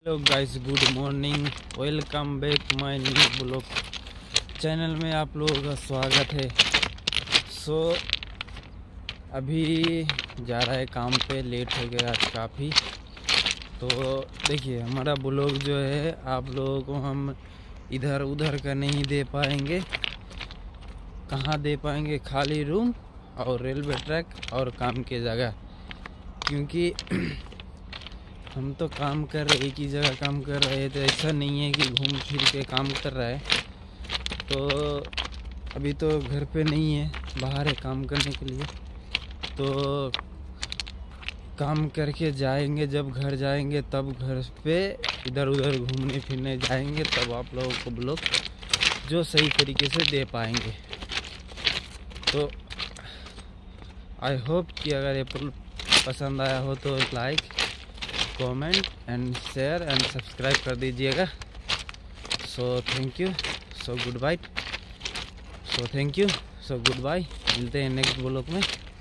Hello guys, good morning. Welcome back my new blog channel में आप लोगों का स्वागत है। अभी जा रहा है काम पे, लेट हो गया आज काफ़ी। तो देखिए, हमारा ब्लॉग जो है आप लोगों को हम इधर उधर का नहीं दे पाएंगे। कहाँ दे पाएंगे? खाली रूम और रेलवे ट्रैक और काम की जगह, क्योंकि हम तो काम कर रहे, एक ही जगह काम कर रहे हैं। तो ऐसा नहीं है कि घूम फिर के काम कर रहा है। तो अभी तो घर पे नहीं है, बाहर है काम करने के लिए। तो काम करके जाएंगे, जब घर जाएंगे तब घर पे इधर उधर घूमने फिरने जाएंगे, तब आप लोगों को ब्लॉग जो सही तरीके से दे पाएंगे। तो आई होप कि अगर ये पसंद आया हो तो like, comment and share and subscribe कर दीजिएगा। So thank you, so good bye, so thank you, so good bye. मिलते हैं नेक्स्ट ब्लॉग में।